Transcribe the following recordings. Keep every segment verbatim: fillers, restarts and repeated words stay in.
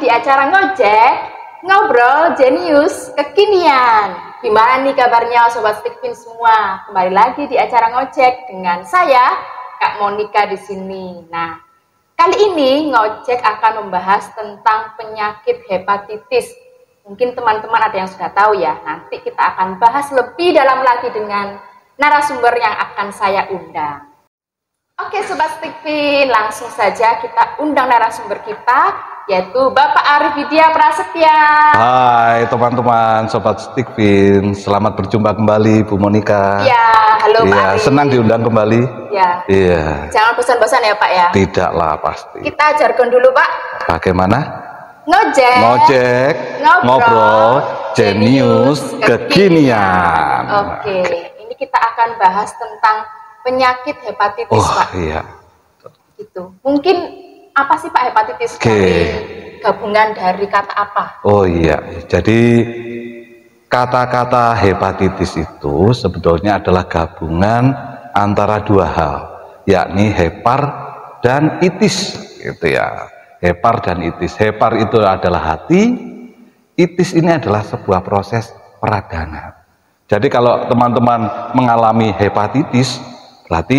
di acara Ngojek, Ngobrol Jenius Kekinian. Gimana nih kabarnya Sobat Stikfin semua? Kembali lagi di acara Ngojek dengan saya, Kak Monica di sini. Nah, kali ini Ngojek akan membahas tentang penyakit hepatitis. Mungkin teman-teman ada yang sudah tahu ya. Nanti kita akan bahas lebih dalam lagi dengan narasumber yang akan saya undang. Oke Sobat Stikfin, langsung saja kita undang narasumber kita, yaitu Bapak Arif Widya Prasetya. Hai teman-teman Sobat Stikfin, selamat berjumpa kembali Bu Monica. Ya, halo Pak ya, Arif. Senang diundang kembali. Ya. Iya. Jangan bosan-bosan ya Pak ya. Tidaklah pasti. Kita jargon dulu Pak. Bagaimana? Ngojek. Ngojek. Ngobrol. Ngobrol. Jenius Kekinian. Oke, ini kita akan bahas tentang penyakit hepatitis Oh Pak. iya. Gitu. Mungkin apa sih Pak hepatitis? Oke. Dari gabungan dari kata apa? Oh iya. Jadi kata-kata hepatitis itu sebetulnya adalah gabungan antara dua hal, yakni hepar dan itis, gitu ya. Hepar dan itis. Hepar itu adalah hati, itis ini adalah sebuah proses peradangan. Jadi kalau teman-teman mengalami hepatitis, berarti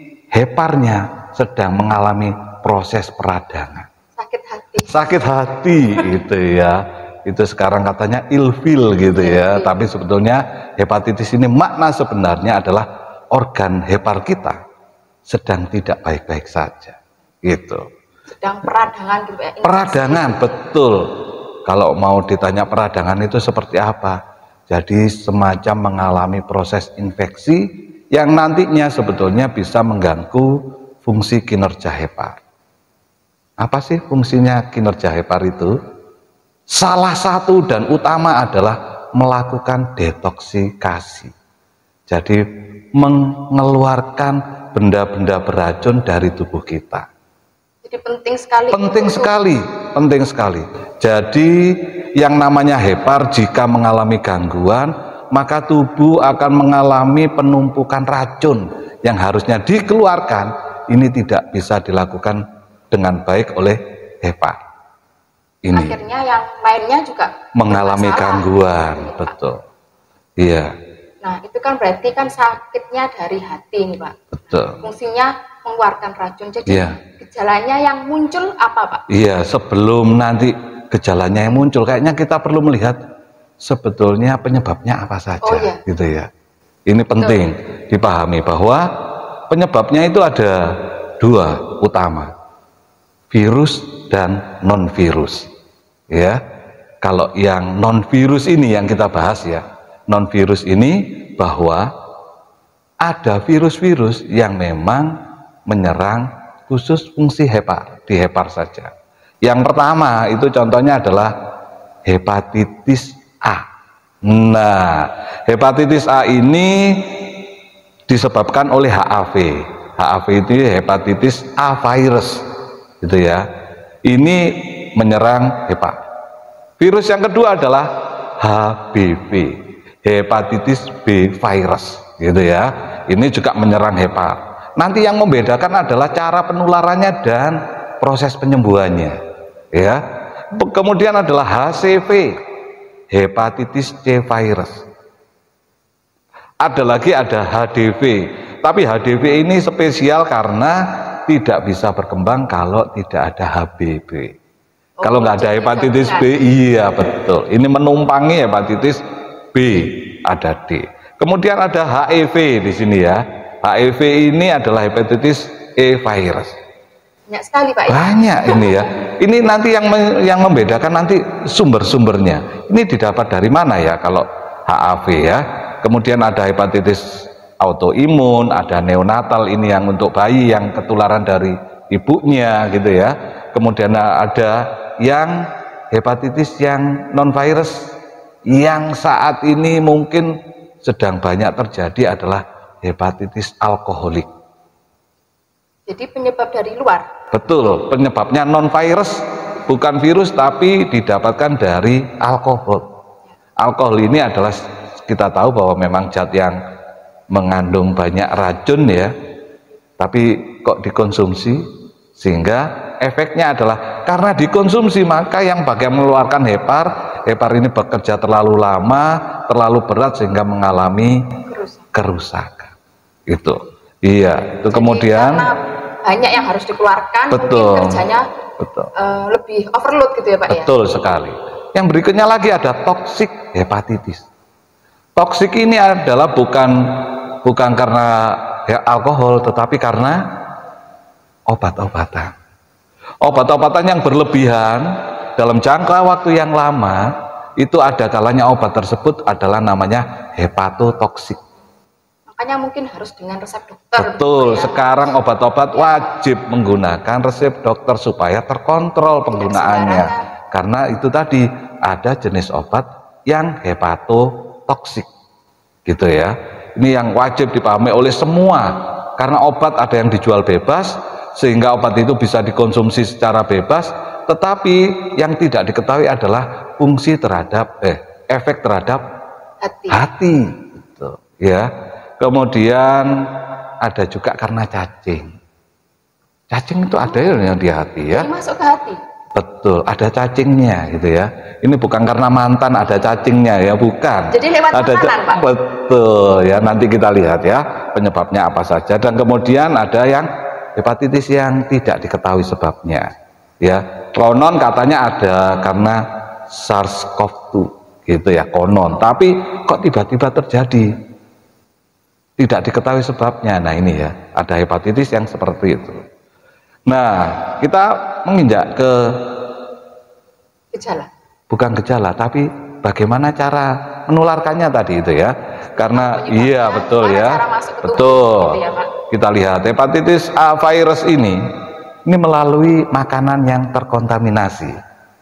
heparnya sedang mengalami proses peradangan. Sakit hati. Sakit hati itu ya. Itu sekarang katanya ilfil gitu ya. Tapi sebetulnya hepatitis ini makna sebenarnya adalah organ hepar kita sedang tidak baik-baik saja. Gitu. Sedang peradangan gitu ya. Peradangan, betul. Kalau mau ditanya peradangan itu seperti apa? Jadi semacam mengalami proses infeksi yang nantinya sebetulnya bisa mengganggu fungsi kinerja hepar. Apa sih fungsinya kinerja hepar itu? Salah satu dan utama adalah melakukan detoksikasi. Jadi mengeluarkan benda-benda beracun dari tubuh kita. Jadi penting sekali. Penting untuk... sekali, penting sekali. Jadi yang namanya hepar jika mengalami gangguan, maka tubuh akan mengalami penumpukan racun yang harusnya dikeluarkan. Ini tidak bisa dilakukan dengan baik oleh hepar. Ini akhirnya yang lainnya juga mengalami bermasalah. Gangguan, ya, betul. Iya. Nah, itu kan berarti kan sakitnya dari hati nih Pak. Betul. Nah, fungsinya mengeluarkan racun. Jadi iya. Gejalanya yang muncul apa Pak? Iya, sebelum nanti gejalanya yang muncul, kayaknya kita perlu melihat sebetulnya penyebabnya apa saja, oh, iya. gitu ya. Ini penting Betul. dipahami bahwa penyebabnya itu ada dua utama, virus dan non virus. Ya, kalau yang non virus ini yang kita bahas ya, non virus ini bahwa ada virus-virus yang memang menyerang khusus fungsi hepar, di hepar saja. Yang pertama itu contohnya adalah hepatitis A. Nah, hepatitis A ini disebabkan oleh H A V. H A V itu hepatitis A virus, gitu ya. Ini menyerang hepar. Virus yang kedua adalah H B V, hepatitis B virus, gitu ya. Ini juga menyerang hepar. Nanti yang membedakan adalah cara penularannya dan proses penyembuhannya. Ya, kemudian adalah H C V, hepatitis C virus. Ada lagi ada H D V, tapi H D V ini spesial karena tidak bisa berkembang kalau tidak ada H B V. Oh, kalau nggak ada hepatitis B, iya betul. Ini menumpangi hepatitis B, ada D. Kemudian ada H I V di sini ya. H I V ini adalah hepatitis E virus. Banyak sekali Pak. Banyak ini ya. Ini nanti yang yang membedakan nanti sumber-sumbernya. Ini didapat dari mana ya kalau H A V ya. Kemudian ada hepatitis autoimun, ada neonatal ini yang untuk bayi yang ketularan dari ibunya gitu ya. Kemudian ada yang hepatitis yang non virus yang saat ini mungkin sedang banyak terjadi adalah hepatitis alkoholik. Jadi penyebab dari luar? Betul, penyebabnya non virus, bukan virus tapi didapatkan dari alkohol. Alkohol ini adalah kita tahu bahwa memang zat yang mengandung banyak racun ya, tapi kok dikonsumsi sehingga efeknya adalah karena dikonsumsi, maka yang bagian mengeluarkan hepar, hepar ini bekerja terlalu lama, terlalu berat sehingga mengalami kerusakan. Itu. Iya, itu jadi, kemudian banyak yang harus dikeluarkan, betul, mungkin kerjanya betul. Uh, lebih overload gitu ya Pak. Betul ya? sekali. Yang berikutnya lagi ada toksik hepatitis. Toksik ini adalah bukan bukan karena ya, alkohol, tetapi karena obat-obatan. Obat-obatan yang berlebihan dalam jangka waktu yang lama, itu ada kalanya obat tersebut adalah namanya hepatotoksik. Makanya mungkin harus dengan resep dokter. Betul, ya. Sekarang obat-obat wajib menggunakan resep dokter supaya terkontrol penggunaannya. Karena itu tadi ada jenis obat yang hepatotoksik, gitu ya. Ini yang wajib dipahami oleh semua. Karena obat ada yang dijual bebas, sehingga obat itu bisa dikonsumsi secara bebas, tetapi yang tidak diketahui adalah fungsi terhadap eh efek terhadap hati, hati gitu, ya. Kemudian ada juga karena cacing. Cacing itu ada yang di hati ya. Ini masuk ke hati. Betul, ada cacingnya gitu ya. Ini bukan karena mantan ada cacingnya ya, bukan. Jadi lewat ada makanan, Pak. Betul ya, nanti kita lihat ya penyebabnya apa saja. Dan kemudian ada yang hepatitis yang tidak diketahui sebabnya. Ya, konon katanya ada karena SARS-CoV dua gitu ya, konon. Tapi kok tiba-tiba terjadi? Tidak diketahui sebabnya. Nah ini ya, ada hepatitis yang seperti itu. Nah, kita menginjak ke gejala. Bukan gejala, tapi bagaimana cara menularkannya tadi itu ya. Karena iya betul ya. Betul. Gitu ya, Pak? Kita lihat hepatitis A virus ini ini melalui makanan yang terkontaminasi.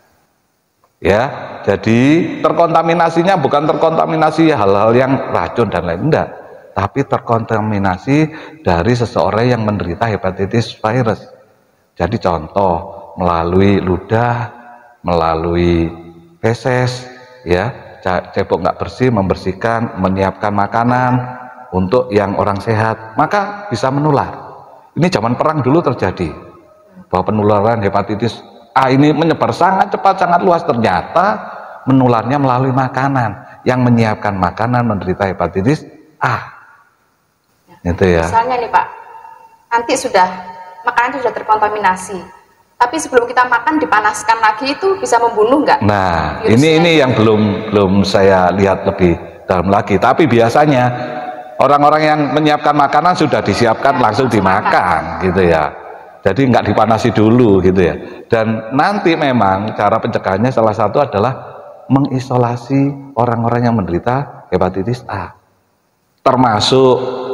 Ya, jadi terkontaminasinya bukan terkontaminasi hal-hal yang racun dan lain enggak, tapi terkontaminasi dari seseorang yang menderita hepatitis virus. Jadi contoh melalui ludah, melalui feses, ya, cebok nggak bersih, membersihkan, menyiapkan makanan untuk yang orang sehat, maka bisa menular. Ini zaman perang dulu terjadi bahwa penularan hepatitis A ini menyebar sangat cepat, sangat luas. Ternyata menularnya melalui makanan. Yang menyiapkan makanan menderita hepatitis A. Ya. Itu ya. Misalnya nih Pak, nanti sudah makanan itu sudah terkontaminasi, tapi sebelum kita makan dipanaskan lagi, itu bisa membunuh nggak? Nah, ini ini yang belum belum saya lihat lebih dalam lagi. Tapi biasanya orang-orang yang menyiapkan makanan sudah disiapkan ya, langsung dimakan, makan. Gitu ya. Jadi nggak dipanasi dulu gitu ya. Dan nanti memang cara pencegahannya salah satu adalah mengisolasi orang-orang yang menderita hepatitis A, termasuk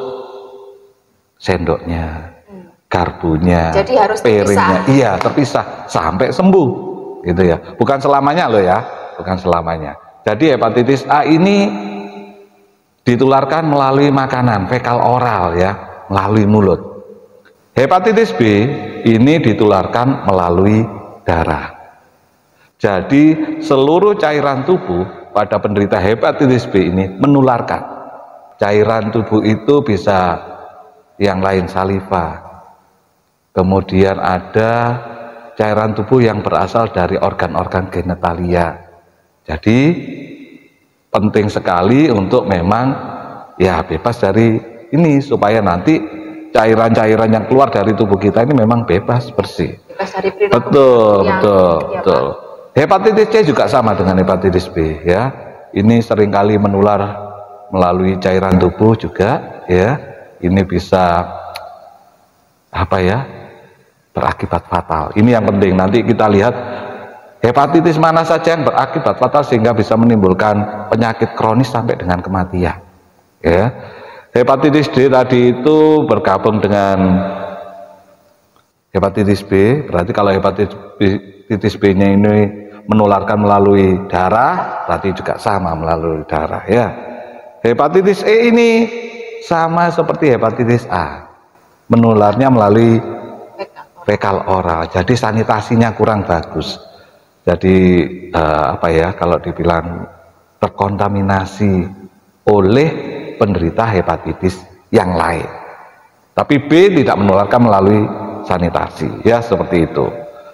sendoknya, garpunya, jadi harus piringnya, iya terpisah sampai sembuh, gitu ya. Bukan selamanya loh ya, bukan selamanya. Jadi hepatitis A ini ditularkan melalui makanan, fekal oral ya, melalui mulut. Hepatitis B ini ditularkan melalui darah. Jadi seluruh cairan tubuh pada penderita hepatitis B ini menularkan. Cairan tubuh itu bisa yang lain saliva, kemudian ada cairan tubuh yang berasal dari organ-organ genitalia. Jadi penting sekali untuk memang ya bebas dari ini supaya nanti cairan-cairan yang keluar dari tubuh kita ini memang bebas bersih. Bebas dari perilaku. Betul, betul, betul. Hepatitis C juga sama dengan hepatitis B ya. Ini seringkali menular melalui cairan tubuh juga ya. Ini bisa apa ya, berakibat fatal. Ini yang penting, nanti kita lihat hepatitis mana saja yang berakibat fatal sehingga bisa menimbulkan penyakit kronis sampai dengan kematian ya. Hepatitis D tadi itu bergabung dengan hepatitis B, berarti kalau hepatitis B-nya ini menularkan melalui darah, berarti juga sama melalui darah ya. Hepatitis E ini sama seperti hepatitis A, menularnya melalui fekal oral. Jadi sanitasinya kurang bagus. Jadi eh, apa ya, kalau dibilang terkontaminasi oleh penderita hepatitis yang lain. Tapi B tidak menularkan melalui sanitasi ya, seperti itu.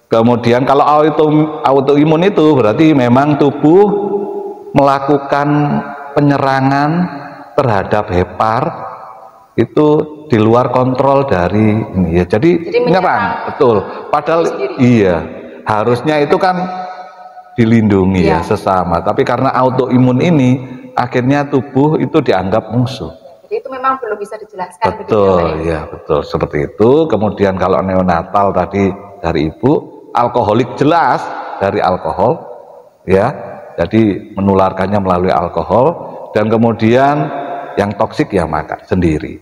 Kemudian kalau auto autoimun itu berarti memang tubuh melakukan penyerangan terhadap hepar itu di luar kontrol dari ini ya. Jadi, Jadi menyerang, betul. Padahal iya, harusnya itu kan dilindungi ya. ya sesama. Tapi karena autoimun ini akhirnya tubuh itu dianggap musuh. Jadi itu memang belum bisa dijelaskan. Betul, begitu, ya betul seperti itu. Kemudian kalau neonatal tadi dari ibu, alkoholik jelas dari alkohol, ya. Jadi menularkannya melalui alkohol. Dan kemudian yang toksik ya makan sendiri.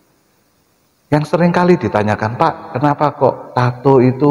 Yang sering kali ditanyakan, Pak, kenapa kok tato itu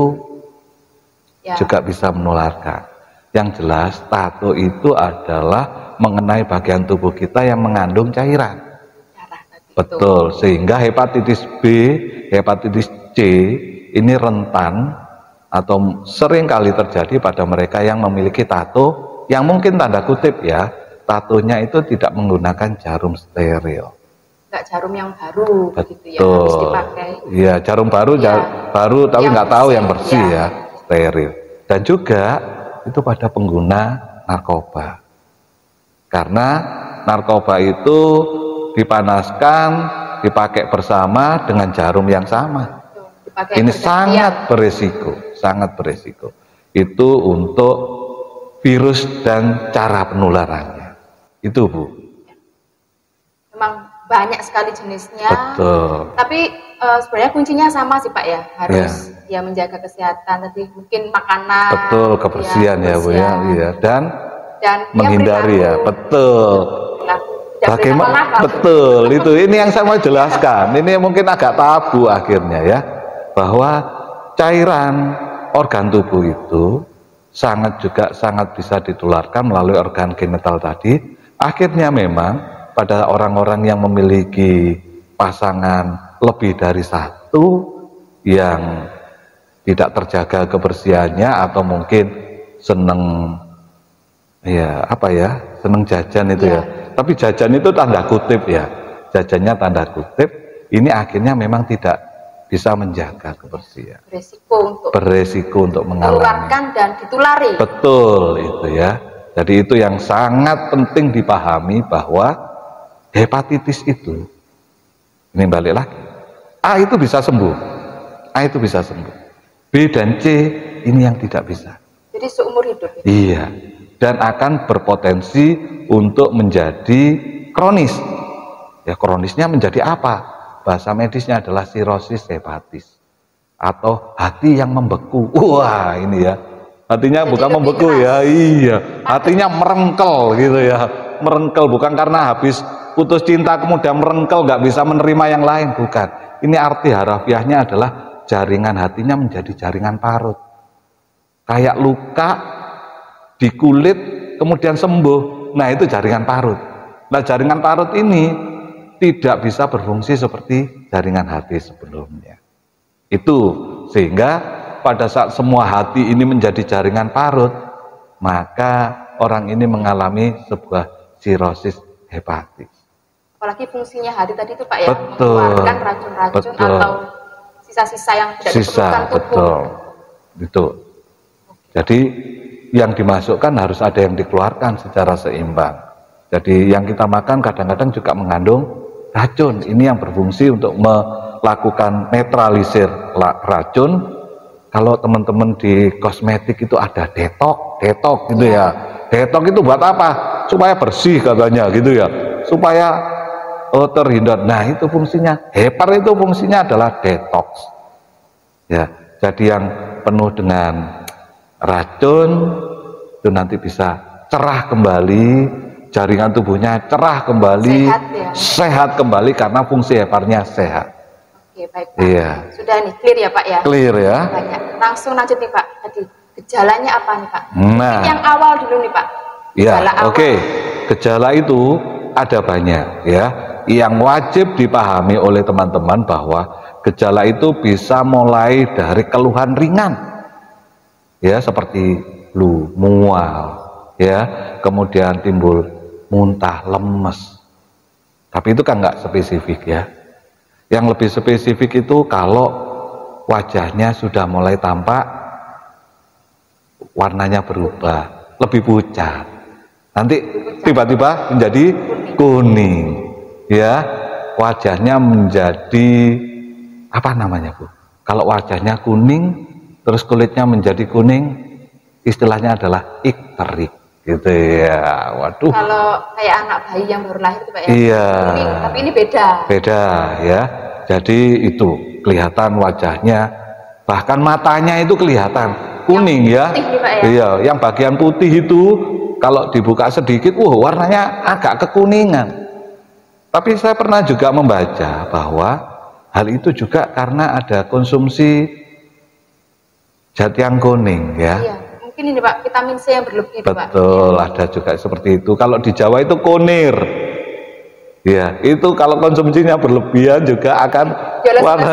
ya. juga bisa menularkan? Yang jelas tato itu adalah mengenai bagian tubuh kita yang mengandung cairan. Betul, sehingga hepatitis B, hepatitis C ini rentan atau sering kali terjadi pada mereka yang memiliki tato yang mungkin tanda kutip ya, tatonya itu tidak menggunakan jarum steril. Enggak jarum yang baru begitu ya, harus dipakai. Iya, jarum baru, ya, jar, baru tapi nggak tahu yang bersih ya. ya, steril. Dan juga itu pada pengguna narkoba. Karena narkoba itu dipanaskan, dipakai bersama dengan jarum yang sama. Dipakai Ini sangat beresiko, sangat beresiko. Itu untuk virus dan cara penularannya. Itu Bu. Memang banyak sekali jenisnya. Betul. Tapi uh, sebenarnya kuncinya sama sih Pak ya, harus ya, ya menjaga kesehatan. Tadi mungkin makanan. Betul, kebersihan ya, ya Bu ya, iya. Dan, dan menghindari ya, betul. Bagaimana betul itu ini yang saya mau jelaskan, ini mungkin agak tabu akhirnya ya, bahwa cairan organ tubuh itu sangat juga sangat bisa ditularkan melalui organ genital tadi. Akhirnya memang pada orang-orang yang memiliki pasangan lebih dari satu yang tidak terjaga kebersihannya atau mungkin seneng ya apa ya seneng jajan itu ya, ya. Tapi jajan itu tanda kutip ya, jajannya tanda kutip. Ini akhirnya memang tidak bisa menjaga kebersihan. Beresiko untuk beresiko untuk mengalami. Menularkan dan ditulari. Betul itu ya. Jadi itu yang sangat penting dipahami bahwa hepatitis itu, ini balik lagi, A itu bisa sembuh, A itu bisa sembuh. B dan C ini yang tidak bisa. Jadi seumur hidup. Ya? Iya. Dan akan berpotensi untuk menjadi kronis. Ya kronisnya menjadi apa? Bahasa medisnya adalah sirosis hepatis atau hati yang membeku. Wah ini ya, hatinya jadi bukan membeku keras. Ya, iya, hatinya merengkel gitu ya, merengkel bukan karena habis putus cinta kemudian merengkel nggak bisa menerima yang lain, bukan. Ini arti harafiahnya adalah jaringan hatinya menjadi jaringan parut, kayak luka di kulit kemudian sembuh. Nah itu jaringan parut. Nah jaringan parut ini tidak bisa berfungsi seperti jaringan hati sebelumnya. Itu sehingga pada saat semua hati ini menjadi jaringan parut, maka orang ini mengalami sebuah sirosis hepatis. Apalagi fungsinya hati tadi itu Pak ya, betul, mengeluarkan racun-racun atau sisa-sisa yang tidak sisa, diperlukan tubuh. Betul. Itu. Jadi yang dimasukkan harus ada yang dikeluarkan secara seimbang. Jadi yang kita makan kadang-kadang juga mengandung racun. Ini yang berfungsi untuk melakukan netralisir racun. Kalau teman-teman di kosmetik itu ada detok, detok gitu ya. Detok itu buat apa? Supaya bersih katanya gitu ya. Supaya oh, terhindar. Nah itu fungsinya. Hepar itu fungsinya adalah detox. Ya, jadi yang penuh dengan racun itu nanti bisa cerah kembali, jaringan tubuhnya cerah kembali, sehat, ya? sehat kembali karena fungsi heparnya sehat. Oke baik Pak. Iya. Sudah nih clear ya Pak ya. Clear ya. Banyak. Langsung lanjut nih Pak. Tadi gejalanya apa nih Pak? Nah. Yang awal dulu nih Pak. Iya. Oke. Okay. Gejala itu ada banyak ya. Yang wajib dipahami oleh teman-teman bahwa gejala itu bisa mulai dari keluhan ringan. Ya seperti flu, mual, ya, kemudian timbul muntah, lemes. Tapi itu kan nggak spesifik ya. Yang lebih spesifik itu kalau wajahnya sudah mulai tampak warnanya berubah, lebih pucat. Nanti tiba-tiba menjadi kuning, ya. Wajahnya menjadi apa namanya, Bu? Kalau wajahnya kuning, terus kulitnya menjadi kuning, istilahnya adalah ikterik, gitu ya. Waduh. Kalau kayak anak bayi yang baru lahir itu Pak ya. Iya. Kuning, tapi ini beda. Beda ya. Jadi itu kelihatan wajahnya, bahkan matanya itu kelihatan kuning ya. Putih, Pak, ya. Iya, yang bagian putih itu kalau dibuka sedikit, wah warnanya agak kekuningan. Tapi saya pernah juga membaca bahwa hal itu juga karena ada konsumsi zat yang kuning ya. Iya, mungkin ini Pak, vitamin C yang berlebih itu, Pak. Betul, ada juga seperti itu. Kalau di Jawa itu konir. Ya, itu kalau konsumsinya berlebihan juga akan warna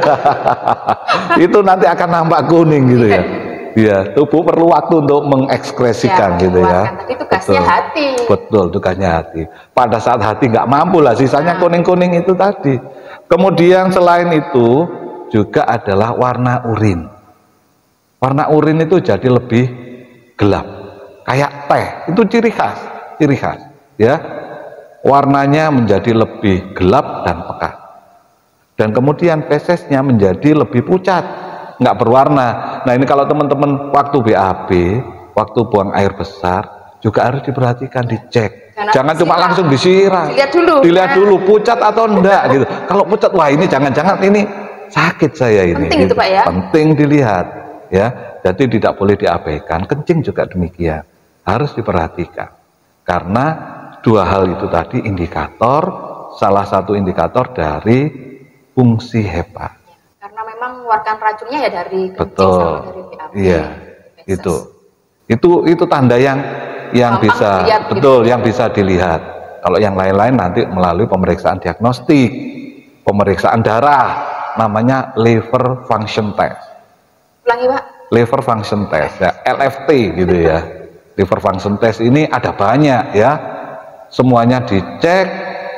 itu nanti akan nampak kuning gitu ya. Iya, tubuh perlu waktu untuk mengekspresikan ya, gitu ya. Tapi tugasnya betul, hati. Betul, tugasnya hati. Pada saat hati nggak mampu lah, sisanya kuning-kuning itu tadi. Kemudian selain itu juga adalah warna urin. Warna urin itu jadi lebih gelap, kayak teh. Itu ciri khas, ciri khas, ya. Warnanya menjadi lebih gelap dan pekat. Dan kemudian fesesnya menjadi lebih pucat, nggak berwarna. Nah ini kalau teman-teman waktu B A B, waktu buang air besar juga harus diperhatikan, dicek. Jangan, jangan cuma langsung disiram. Dilihat dulu. Dilihat dulu pucat atau enggak gitu. Kalau pucat, wah ini jangan-jangan ini sakit saya ini. Penting gitu. Itu Pak ya. Penting dilihat ya. Jadi tidak boleh diabaikan. Kencing juga demikian, harus diperhatikan. Karena dua hal itu tadi indikator, salah satu indikator dari fungsi hepa. Karena memang mengeluarkan racunnya ya dari kencing betul, sama dari B A B. Iya, itu, itu, itu tanda yang yang Gampang bisa, dilihat, betul, gitu. Yang bisa dilihat. Kalau yang lain-lain nanti melalui pemeriksaan diagnostik, pemeriksaan darah, namanya liver function test. Ulangi Pak. Liver function test, ya, L F T gitu ya. Liver function test ini ada banyak ya. Semuanya dicek,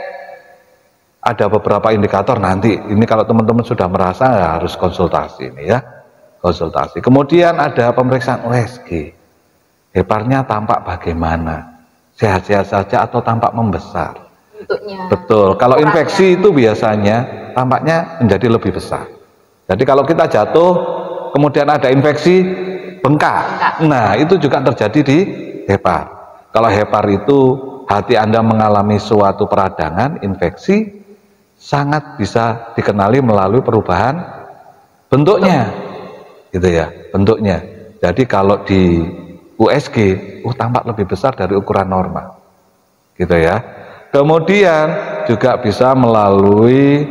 ada beberapa indikator nanti. Ini kalau teman-teman sudah merasa ya harus konsultasi ini ya, konsultasi. Kemudian ada pemeriksaan U S G, heparnya tampak bagaimana, sehat-sehat saja atau tampak membesar. Bentuknya. Betul. Kalau infeksi itu biasanya tampaknya menjadi lebih besar. Jadi kalau kita jatuh, kemudian ada infeksi, bengkak. bengkak. Nah itu juga terjadi di hepar. Kalau hepar itu hati Anda mengalami suatu peradangan, infeksi, sangat bisa dikenali melalui perubahan bentuknya, gitu ya, bentuknya. Jadi kalau di U S G, uh, tampak lebih besar dari ukuran normal, gitu ya. Kemudian juga bisa melalui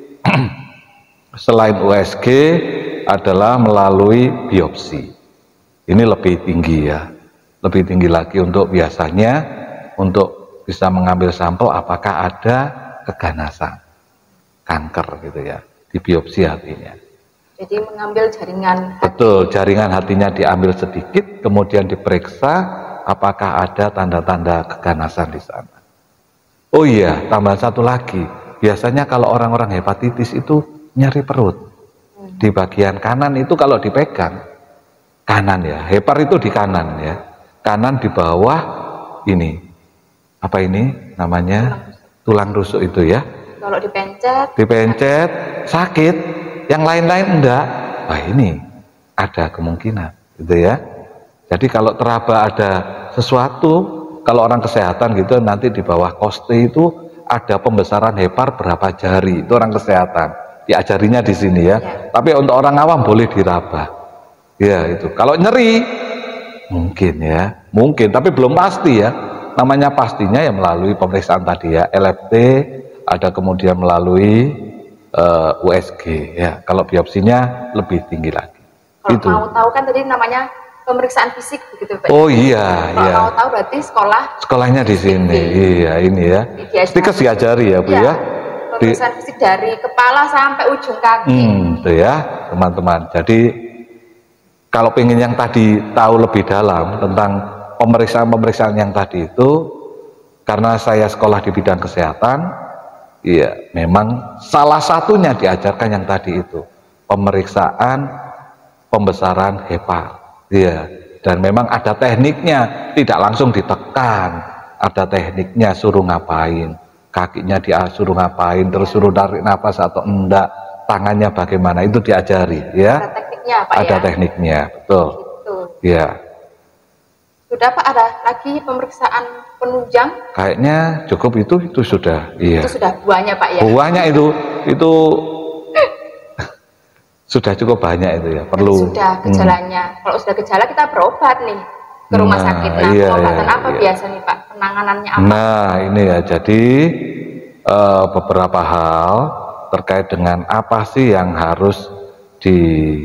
selain U S G adalah melalui biopsi. Ini lebih tinggi ya, lebih tinggi lagi untuk biasanya untuk bisa mengambil sampel apakah ada keganasan, kanker gitu ya, di biopsi hatinya. Jadi mengambil jaringan hati. Betul, jaringan hatinya diambil sedikit, kemudian diperiksa apakah ada tanda-tanda keganasan di sana. Oh iya, tambah satu lagi, biasanya kalau orang-orang hepatitis itu nyeri perut. Hmm. Di bagian kanan itu kalau dipegang, kanan ya, hepar itu di kanan ya, kanan di bawah ini. Apa ini namanya? Tulang rusuk itu ya. Kalau dipencet, dipencet sakit, yang lain-lain enggak. Wah ini ada kemungkinan, gitu ya. Jadi kalau teraba ada sesuatu, kalau orang kesehatan gitu nanti di bawah koste itu ada pembesaran hepar berapa jari, itu orang kesehatan diajarinya di sini ya. ya. Tapi untuk orang awam boleh diraba. Ya itu. Kalau nyeri mungkin ya, mungkin, tapi belum pasti ya. Namanya pastinya ya melalui pemeriksaan tadi ya, L F T, ada kemudian melalui uh, U S G ya. Kalau biopsinya lebih tinggi lagi. Kalau itu. mau tahu kan tadi namanya pemeriksaan fisik begitu Pak. Oh iya, kalau iya. mau tahu berarti sekolah. Sekolahnya di sini. Iya, ini ya. Stikes diajari ya, Bu ya. ya. Pemeriksaan di, fisik dari kepala sampai ujung kaki. Hmm, itu ya, teman-teman. Jadi kalau pengen yang tadi tahu lebih dalam tentang pemeriksaan-pemeriksaan yang tadi itu, karena saya sekolah di bidang kesehatan, ya memang salah satunya diajarkan yang tadi itu, pemeriksaan pembesaran hepar, ya, Dan memang ada tekniknya, tidak langsung ditekan, ada tekniknya, suruh ngapain, kakinya dia suruh ngapain, terus suruh tarik nafas atau enggak, tangannya bagaimana, itu diajari ya. Ada tekniknya Pak ada ya? tekniknya, betul. Gitu. Ya. Sudah Pak, ada lagi pemeriksaan penunjang? Kayaknya cukup itu, itu sudah. Iya. Itu sudah buahnya Pak ya? Buahnya itu, itu sudah cukup banyak itu ya. Perlu. Sudah gejalanya. Hmm. Kalau sudah gejala kita berobat nih ke rumah nah, sakit. Nah, iya, pengobatan iya, apa iya. biasa nih Pak? Penanganannya apa? Nah, ini ya. Jadi uh, beberapa hal terkait dengan apa sih yang harus di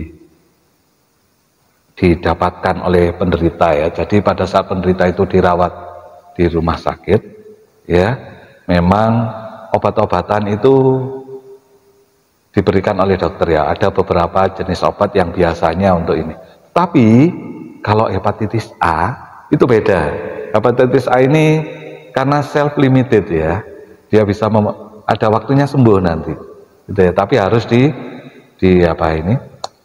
didapatkan oleh penderita ya. Jadi pada saat penderita itu dirawat di rumah sakit ya, memang obat-obatan itu diberikan oleh dokter ya. Ada beberapa jenis obat yang biasanya untuk ini. Tapi kalau hepatitis A itu beda. Hepatitis A ini karena self limited ya, dia bisa ada waktunya sembuh nanti gitu ya. Tapi harus di di apa ini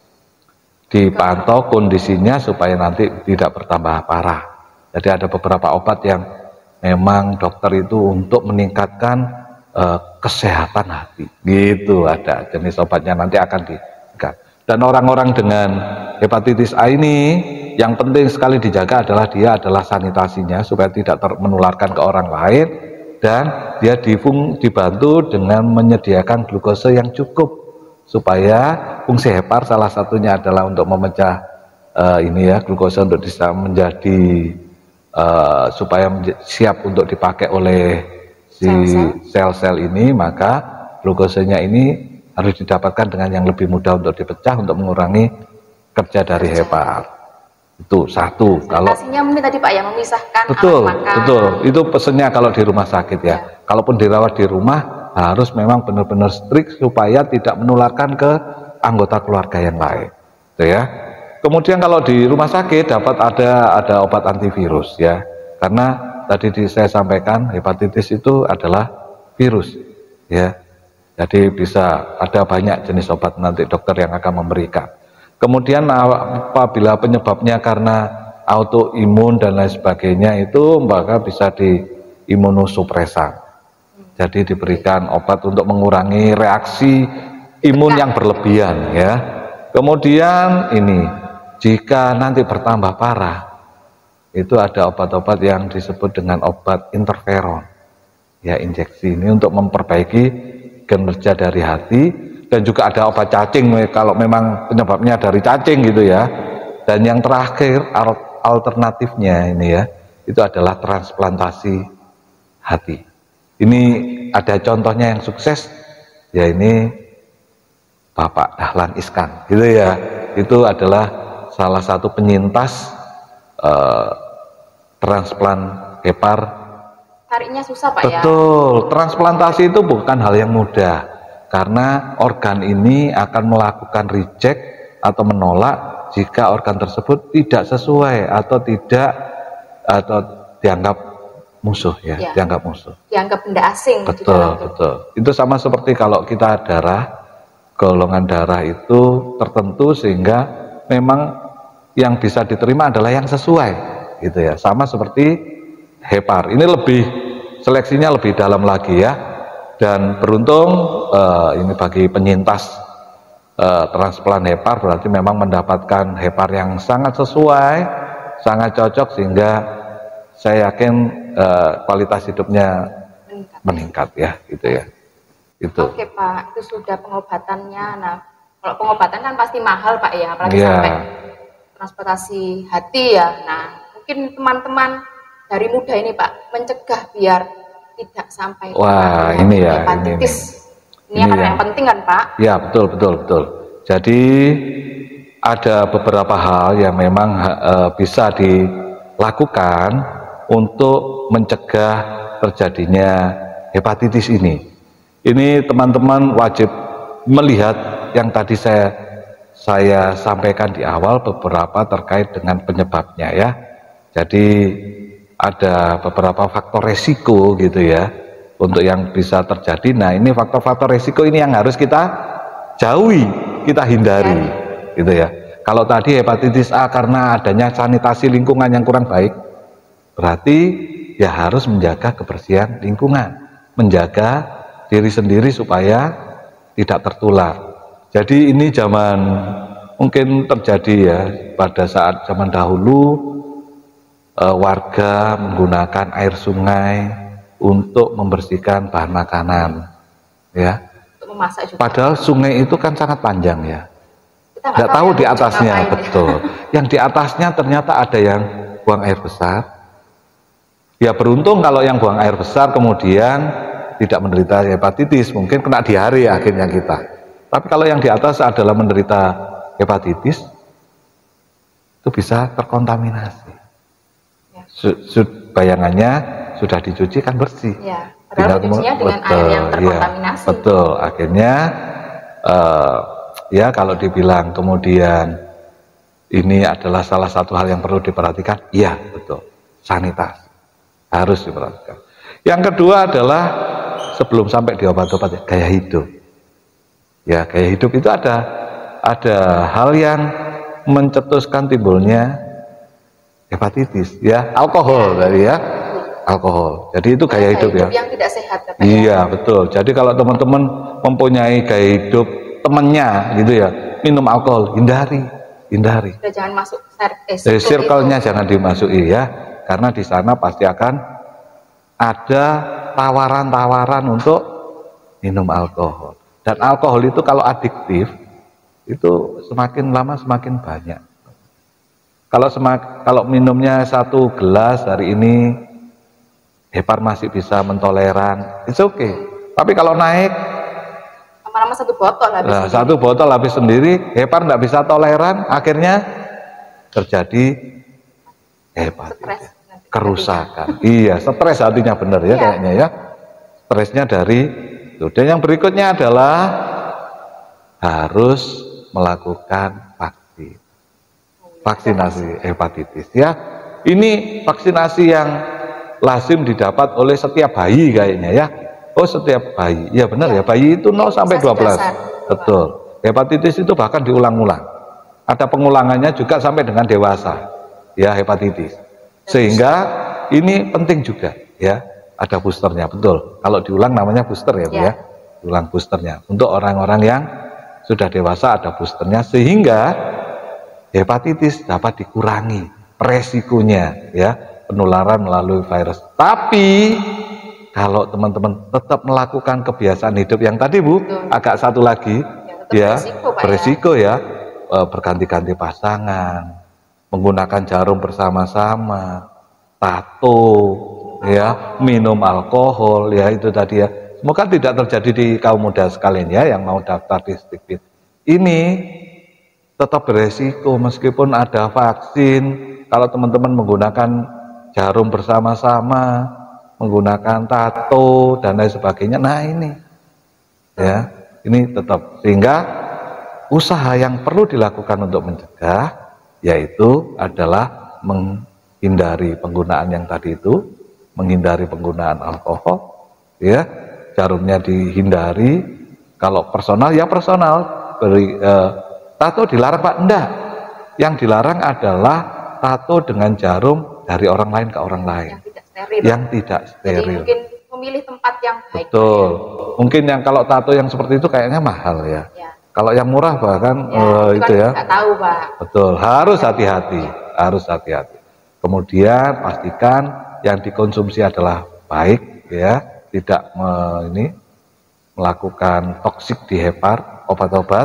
dipantau kondisinya supaya nanti tidak bertambah parah. Jadi ada beberapa obat yang memang dokter itu untuk meningkatkan uh, kesehatan hati gitu, ada jenis obatnya nanti akan di. Dan orang-orang dengan hepatitis A ini yang penting sekali dijaga adalah dia adalah sanitasinya supaya tidak menularkan ke orang lain, dan dia difung, dibantu dengan menyediakan glukosa yang cukup supaya fungsi hepar salah satunya adalah untuk memecah uh, ini ya, glukosa untuk bisa menjadi uh, supaya siap untuk dipakai oleh si sel-sel ini, maka glukosanya ini harus didapatkan dengan yang lebih mudah untuk dipecah untuk mengurangi kerja dari hepar. Itu satu. Kalau mungkin tadi Pak ya, memisahkan betul, alat makan. Betul, itu pesennya kalau di rumah sakit ya. ya. Kalaupun dirawat di rumah harus memang benar-benar strict supaya tidak menularkan ke anggota keluarga yang lain, gitu ya. Kemudian kalau di rumah sakit dapat ada ada obat antivirus ya, karena tadi di, saya sampaikan hepatitis itu adalah virus ya. Jadi bisa ada banyak jenis obat nanti dokter yang akan memberikan. Kemudian apabila penyebabnya karena autoimun dan lain sebagainya itu, maka bisa di imunosupresan. Jadi diberikan obat untuk mengurangi reaksi imun yang berlebihan ya. Kemudian ini jika nanti bertambah parah, itu ada obat-obat yang disebut dengan obat interferon ya, injeksi ini untuk memperbaiki kinerja dari hati. Dan juga ada obat cacing kalau memang penyebabnya dari cacing gitu ya. Dan yang terakhir alternatifnya ini ya, itu adalah transplantasi hati. Ini ada contohnya yang sukses ya, ini Bapak Dahlan Iskan gitu ya. Itu adalah salah satu penyintas eh, transplant hepar. Tariknya susah Pak. Betul, ya. Betul, transplantasi itu bukan hal yang mudah karena organ ini akan melakukan reject atau menolak jika organ tersebut tidak sesuai atau tidak atau dianggap musuh ya, ya, dianggap musuh, dianggap benda asing. Betul, betul. Itu sama seperti kalau kita darah, golongan darah itu tertentu sehingga memang yang bisa diterima adalah yang sesuai, gitu ya. Sama seperti hepar. Ini lebih seleksinya lebih dalam lagi ya. Dan beruntung uh, ini bagi penyintas uh, transplant hepar berarti memang mendapatkan hepar yang sangat sesuai, sangat cocok sehingga saya yakin uh, kualitas hidupnya meningkat. meningkat ya, gitu ya. Itu. Oke Pak, itu sudah pengobatannya. Nah, kalau pengobatan kan pasti mahal Pak ya, apalagi yeah. sampai transportasi hati ya. Nah, mungkin teman-teman dari muda ini Pak mencegah biar tidak sampai Wah ini ya hepatitis. Ini, ini, ini akan yang, yang penting kan Pak? Ya betul betul betul. Jadi ada beberapa hal yang memang uh, bisa dilakukan untuk mencegah terjadinya hepatitis ini. Ini teman-teman wajib melihat yang tadi saya saya sampaikan di awal beberapa terkait dengan penyebabnya ya. Jadi ada beberapa faktor resiko gitu ya untuk yang bisa terjadi. Nah ini faktor-faktor resiko ini yang harus kita jauhi, kita hindari gitu ya. Kalau tadi hepatitis A karena adanya sanitasi lingkungan yang kurang baik, berarti ya harus menjaga kebersihan lingkungan, menjaga diri sendiri supaya tidak tertular. Jadi ini zaman mungkin terjadi ya pada saat zaman dahulu eh, warga menggunakan air sungai untuk membersihkan bahan makanan, ya. Untuk memasak juga. Padahal sungai itu kan sangat panjang ya. Kita Nggak tahu di yang atasnya, ngapain ya. betul. Yang di atasnya ternyata ada yang buang air besar. Ya beruntung kalau yang buang air besar kemudian tidak menderita hepatitis, mungkin kena diare akhirnya kita. Tapi kalau yang di atas adalah menderita hepatitis, itu bisa terkontaminasi. Ya. Su- su- bayangannya sudah dicuci kan bersih. Ya, padahal mencucinya dengan air yang terkontaminasi. Ya, betul. Akhirnya uh, ya kalau dibilang kemudian ini adalah salah satu hal yang perlu diperhatikan, iya betul. Sanitasi harus diperhatikan. Yang kedua adalah sebelum sampai di obat-obat ya, gaya hidup. Ya, gaya hidup itu ada ada hal yang mencetuskan timbulnya hepatitis, ya, alkohol tadi ya, alkohol. Jadi itu gaya, gaya hidup, hidup ya. Yang tidak sehat katanya. Iya betul. Jadi kalau teman-teman mempunyai gaya hidup temannya gitu ya, minum alkohol, hindari, hindari. Sudah jangan masuk eh, Dari circle-nya jangan dimasuki ya, karena di sana pasti akan ada tawaran-tawaran untuk minum alkohol. Dan alkohol itu kalau adiktif, itu semakin lama semakin banyak. Kalau semak, kalau minumnya satu gelas hari ini, hepar masih bisa mentoleran, it's okay. Tapi kalau naik, lama-lama satu botol habis. Nah, satu botol habis sendiri, hepar nggak bisa toleran, akhirnya terjadi hepatitis, kerusakan. Iya, stres hatinya benar ya, iya. Kayaknya ya. Stresnya dari itu. Dan yang berikutnya adalah harus melakukan vaksin, vaksinasi hepatitis ya. Ini vaksinasi yang lazim didapat oleh setiap bayi kayaknya ya. Oh setiap bayi, ya benar ya, ya bayi itu nol sampai dua belas, betul. Hepatitis itu bahkan diulang-ulang, ada pengulangannya juga sampai dengan dewasa, ya hepatitis. Sehingga ini penting juga, ya ada boosternya, betul. Kalau diulang namanya booster ya, Bu ya, diulang boosternya. Untuk orang-orang yang sudah dewasa ada boosternya, sehingga hepatitis dapat dikurangi resikonya, ya penularan melalui virus. Tapi kalau teman-teman tetap melakukan kebiasaan hidup yang tadi Bu, betul. Agak satu lagi ya, ya beresiko ya, ya berganti-ganti pasangan, menggunakan jarum bersama-sama, tato, ya minum alkohol, ya itu tadi ya. Semoga tidak terjadi di kaum muda sekalian ya yang mau daftar di Stikfit. Ini tetap beresiko meskipun ada vaksin. Kalau teman-teman menggunakan jarum bersama-sama, menggunakan tato dan lain sebagainya, nah ini ya ini tetap, sehingga usaha yang perlu dilakukan untuk mencegah yaitu adalah menghindari penggunaan yang tadi itu, menghindari penggunaan alkohol, ya jarumnya dihindari. Kalau personal ya personal, beri eh, tato dilarang Pak, enggak, yang dilarang adalah tato dengan jarum dari orang lain ke orang lain steril. Yang tidak steril. Jadi mungkin memilih tempat yang baik. Betul. Ya. Mungkin yang kalau tato yang seperti itu kayaknya mahal ya. Ya. Kalau yang murah bahkan ya, uh, itu, itu kan ya. Nggak tahu Pak. Betul. Harus hati-hati. Harus hati-hati. Kemudian pastikan yang dikonsumsi adalah baik ya, tidak me, ini melakukan toksik di hepar, obat-obat.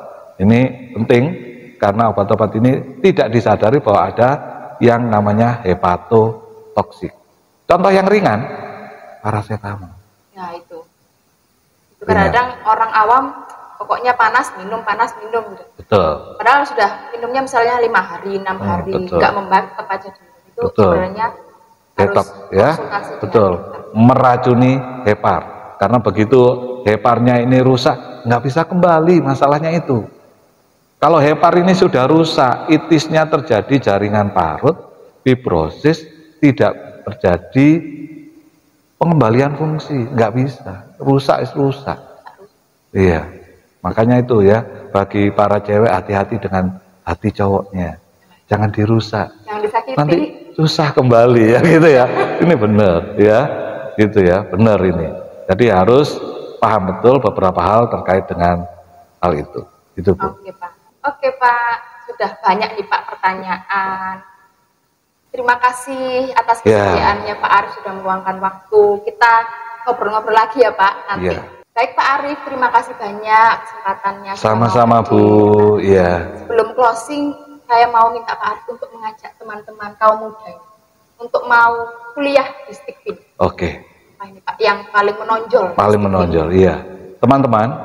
Ini penting karena obat-obat ini tidak disadari bahwa ada yang namanya hepatotoksik. Contoh yang ringan, paracetamol. Ya itu. Itu kadang orang awam pokoknya panas minum, panas minum gitu. Betul. Padahal sudah minumnya misalnya lima hari, enam hmm, hari, nggak membaik, tetap aja dulu. Itu betul. Sebenarnya harus ya, betul. Meracuni hepar. Karena begitu heparnya ini rusak, nggak bisa kembali, masalahnya itu. Kalau hepar ini sudah rusak, itisnya terjadi jaringan parut, fibrosis, tidak terjadi pengembalian fungsi, nggak bisa, rusak is rusak. Iya, makanya itu ya, bagi para cewek hati-hati dengan hati cowoknya, jangan dirusak, Jangan disakiti. nanti susah kembali ya gitu ya. Ini benar ya, gitu ya, benar ini. Jadi harus paham betul beberapa hal terkait dengan hal itu. Itu Bu. Oke Pak. Oke Pak, sudah banyak nih Pak pertanyaan. Terima kasih atas kesediaannya ya. Pak Arif sudah meluangkan waktu. Kita ngobrol-ngobrol lagi ya Pak nanti. Ya. Baik Pak Arif, terima kasih banyak kesempatannya. Sama-sama Bu. Iya. Sebelum closing, saya mau minta Pak Arif untuk mengajak teman-teman kaum muda ini untuk mau kuliah di Stikpin. Oke. Nah, ini Pak yang paling menonjol. Paling menonjol, iya. Teman-teman,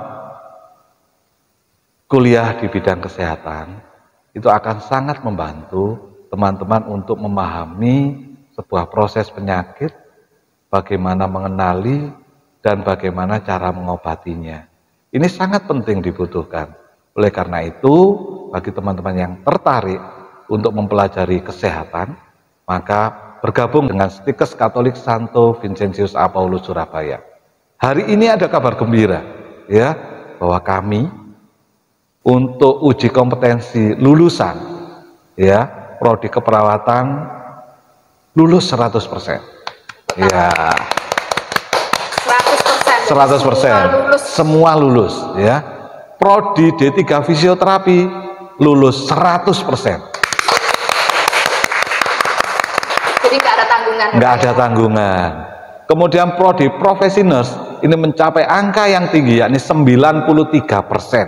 kuliah di bidang kesehatan itu akan sangat membantu teman-teman untuk memahami sebuah proses penyakit, bagaimana mengenali dan bagaimana cara mengobatinya. Ini sangat penting dibutuhkan. Oleh karena itu, bagi teman-teman yang tertarik untuk mempelajari kesehatan, maka bergabung dengan Stikes Katolik Santo Vincentius A. Paulus Surabaya. Hari ini ada kabar gembira, ya, bahwa kami untuk uji kompetensi lulusan, ya, prodi keperawatan lulus seratus persen. Ya. seratus persen. seratus persen. Semua lulus. Semua lulus, ya. Prodi D tiga fisioterapi lulus seratus persen. Jadi nggak ada tanggungan. Nggak ada tanggungan. Kemudian prodi profesi nurse ini mencapai angka yang tinggi, yakni sembilan puluh tiga persen.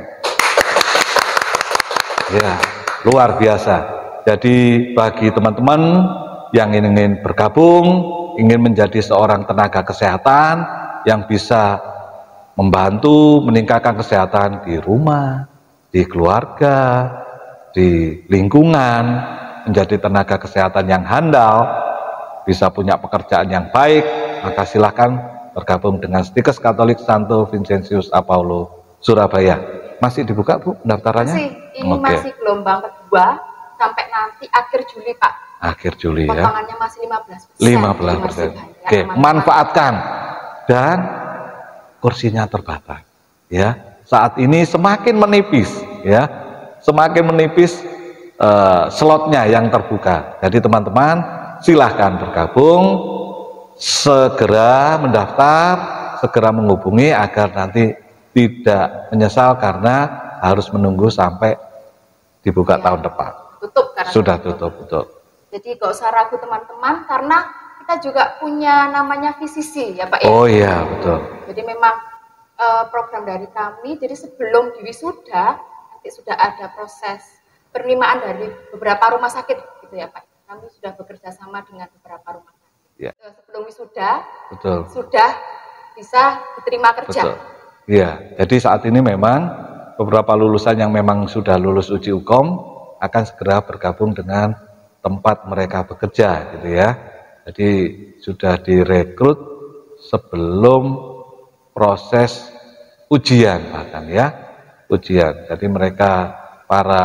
Ya, luar biasa. Jadi bagi teman-teman yang ingin bergabung, ingin menjadi seorang tenaga kesehatan yang bisa membantu meningkatkan kesehatan di rumah, di keluarga, di lingkungan, menjadi tenaga kesehatan yang handal, bisa punya pekerjaan yang baik, maka silahkan bergabung dengan Stikes Katolik Santo Vincentius A. Paulus Surabaya. Masih dibuka Bu pendaftarannya? Masih, ini Oke. masih gelombang kedua sampai nanti akhir Juli Pak. Akhir Juli ya. Potongannya masih lima belas persen. lima belas persen. Oke, manfaatkan. Dan kursinya terbatas. Ya, saat ini semakin menipis, ya, semakin menipis uh, slotnya yang terbuka. Jadi teman-teman silahkan bergabung, segera mendaftar, segera menghubungi agar nanti tidak menyesal karena harus menunggu sampai dibuka ya, tahun depan. Tutup karena sudah tutup, betul. Jadi gak usah ragu teman-teman karena kita juga punya namanya V C C ya Pak ya. Oh iya betul. Jadi memang uh, program dari kami. Jadi sebelum di wisuda nanti sudah ada proses penerimaan dari beberapa rumah sakit gitu ya Pak. Kami sudah bekerja sama dengan beberapa rumah sakit. Ya. Sebelum wisuda betul. Sudah bisa diterima kerja. Betul. Iya, jadi saat ini memang beberapa lulusan yang memang sudah lulus uji ukom akan segera bergabung dengan tempat mereka bekerja gitu ya. Jadi sudah direkrut sebelum proses ujian bahkan ya, ujian. Jadi mereka para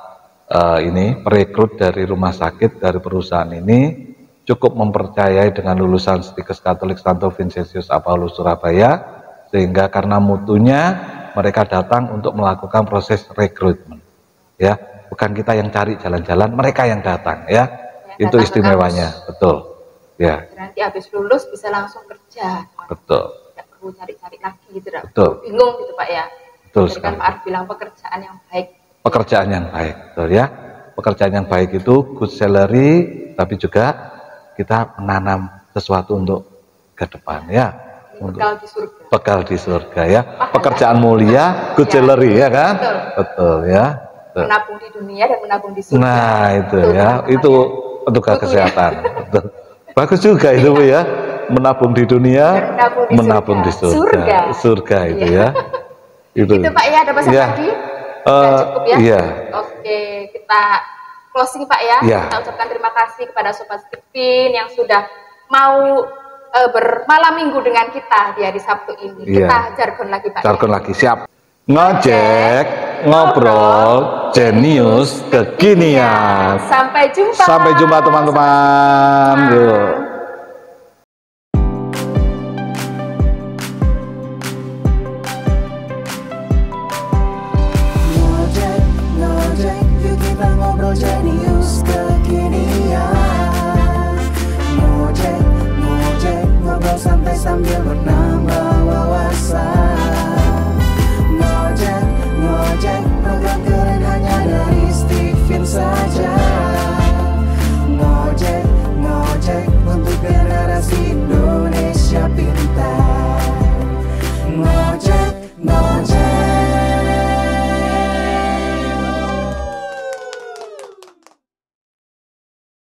uh, ini perekrut dari rumah sakit, dari perusahaan ini cukup mempercayai dengan lulusan Stikes Katolik Santo Vincentius A. Paulus Surabaya, sehingga karena mutunya mereka datang untuk melakukan proses rekrutmen, ya, bukan kita yang cari jalan-jalan, mereka yang datang, ya, ya itu istimewanya, betul, ya. Nanti habis lulus bisa langsung kerja, betul. Tidak perlu cari-cari lagi, gitu, betul. Bingung gitu Pak ya. Betul Jadi kan Pak Arif bilang pekerjaan yang baik. Pekerjaan yang baik, betul ya. Pekerjaan yang baik itu good salary, tapi juga kita menanam sesuatu untuk ke depan, ya. Bekal di surga. Bekal di surga ya. Pekerjaan mulia, good salary ya, ya kan? Betul, betul ya. Betul. Menabung di dunia dan menabung di surga. Nah itu betul, ya, itu petugas kesehatan. Betul. Bagus juga itu Bu ya. Menabung di dunia, menabung di, menabung surga. di surga. Surga, surga itu ya. Itu. Itu Pak ya, ada pesan ya. Lagi? Uh, cukup ya. Iya. Oke, kita closing Pak ya. ya. Kita ucapkan terima kasih kepada Sobat Stikpin yang sudah mau Uh, bermalam minggu dengan kita di hari Sabtu ini. Iya. Kita jargon lagi Pak. Jargon ya? lagi, siap. Ngojek, ngobrol, jenius, kekinian. Sampai jumpa. Sampai jumpa teman-teman. Yuk. Ngojek, ngojek, yuk kita sambil menang.